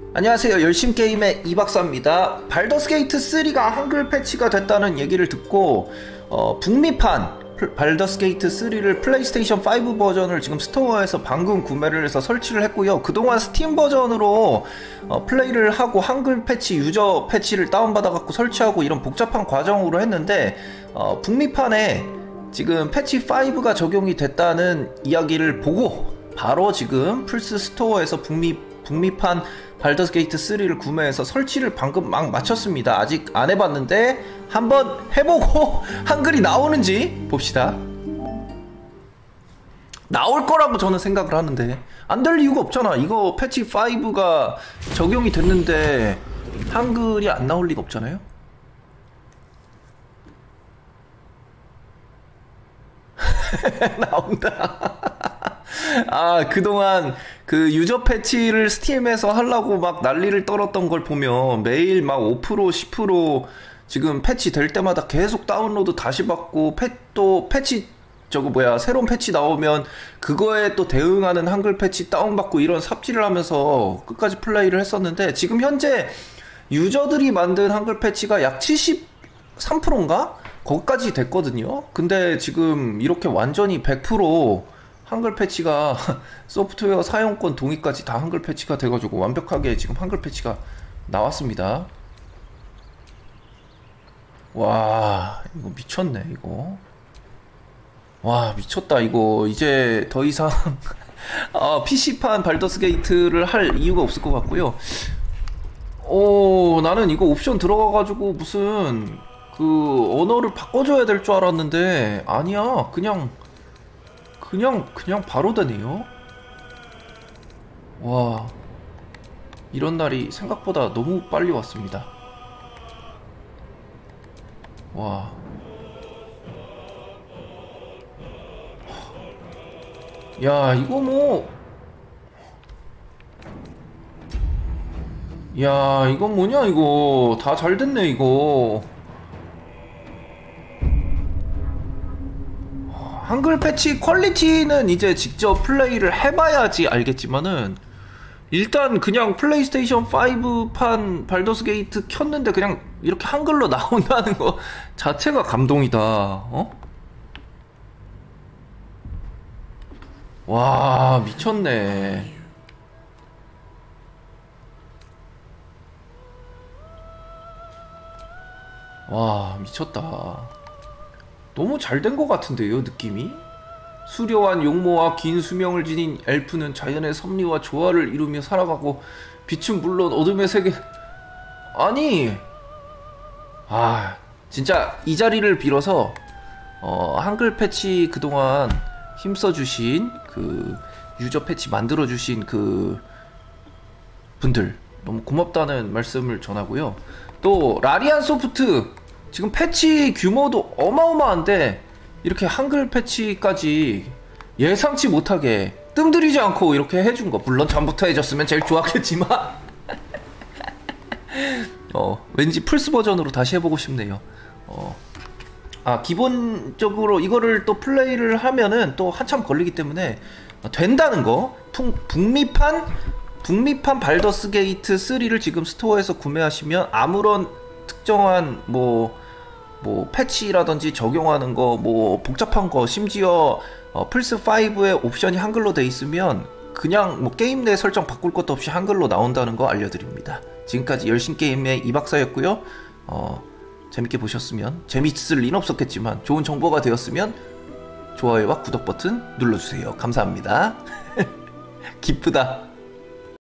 안녕하세요. 열심게임의 이박사입니다. 발더스 게이트 3가 한글 패치가 됐다는 얘기를 듣고 북미판 발더스 게이트 3를 플레이스테이션 5 버전을 지금 스토어에서 방금 구매를 해서 설치를 했고요. 그동안 스팀 버전으로 플레이를 하고 한글 패치, 유저 패치를 다운받아 갖고 설치하고 이런 복잡한 과정으로 했는데 북미판에 지금 패치 5가 적용이 됐다는 이야기를 보고 바로 지금 플스 스토어에서 북미판 발더스 게이트 3를 구매해서 설치를 방금 막 마쳤습니다. 아직 안 해봤는데 한번 해보고 한글이 나오는지 봅시다. 나올 거라고 저는 생각을 하는데 안 될 이유가 없잖아. 이거 패치 5가 적용이 됐는데 한글이 안 나올 리가 없잖아요. 나온다. 아, 그동안 그 유저 패치를 스팀에서 하려고 막 난리를 떨었던 걸 보면 매일 막 5% 10% 지금 패치 될 때마다 계속 다운로드 다시 받고 또 패치 새로운 패치 나오면 그거에 또 대응하는 한글 패치 다운받고 이런 삽질을 하면서 끝까지 플레이를 했었는데 지금 현재 유저들이 만든 한글 패치가 약 73%인가? 거기까지 됐거든요. 근데 지금 이렇게 완전히 100% 한글 패치가 소프트웨어 사용권 동의까지 다 한글 패치가 돼가지고 완벽하게 지금 한글 패치가 나왔습니다. 와, 이거 미쳤네 이거. 와, 미쳤다 이거. 이제 더 이상 PC판 발더스 게이트를 할 이유가 없을 것 같고요. 나는 이거 옵션 들어가가지고 무슨 그 언어를 바꿔줘야 될 줄 알았는데 아니야. 그냥 바로 되네요. 와, 이런 날이 생각보다 너무 빨리 왔습니다. 와, 야, 이거 뭐, 야, 이건 뭐냐 이거. 다 잘 됐네 이거. 한글 패치 퀄리티는 이제 직접 플레이를 해봐야지 알겠지만은 일단 그냥 플레이스테이션 5판 발더스 게이트 켰는데 그냥 이렇게 한글로 나온다는 거 자체가 감동이다. 와, 미쳤네. 와, 미쳤다. 너무 잘 된 것 같은데요, 느낌이? 수려한 용모와 긴 수명을 지닌 엘프는 자연의 섭리와 조화를 이루며 살아가고 빛은 물론 어둠의 세계. 아니, 진짜 이 자리를 빌어서 한글 패치 그동안 힘써주신 그 유저 패치 만들어주신 그 분들 너무 고맙다는 말씀을 전하고요. 또 라리안 소프트 지금 패치 규모도 어마어마한데 이렇게 한글 패치까지 예상치 못하게 뜸들이지 않고 이렇게 해준 거, 물론 전부터 해줬으면 제일 좋았겠지만 왠지 플스 버전으로 다시 해보고 싶네요. 기본적으로 이거를 또 플레이를 하면은 또 한참 걸리기 때문에 된다는 거. 북미판 발더스 게이트 3를 지금 스토어에서 구매하시면 아무런 특정한 패치라든지 적용하는 거, 복잡한 거, 심지어 플스 5의 옵션이 한글로 돼 있으면 그냥 게임 내 설정 바꿀 것도 없이 한글로 나온다는 거 알려드립니다. 지금까지 열심게임의 이박사였고요. 재밌게 보셨으면, 재밌을 리는 없었겠지만 좋은 정보가 되었으면 좋아요와 구독 버튼 눌러주세요. 감사합니다. 기쁘다.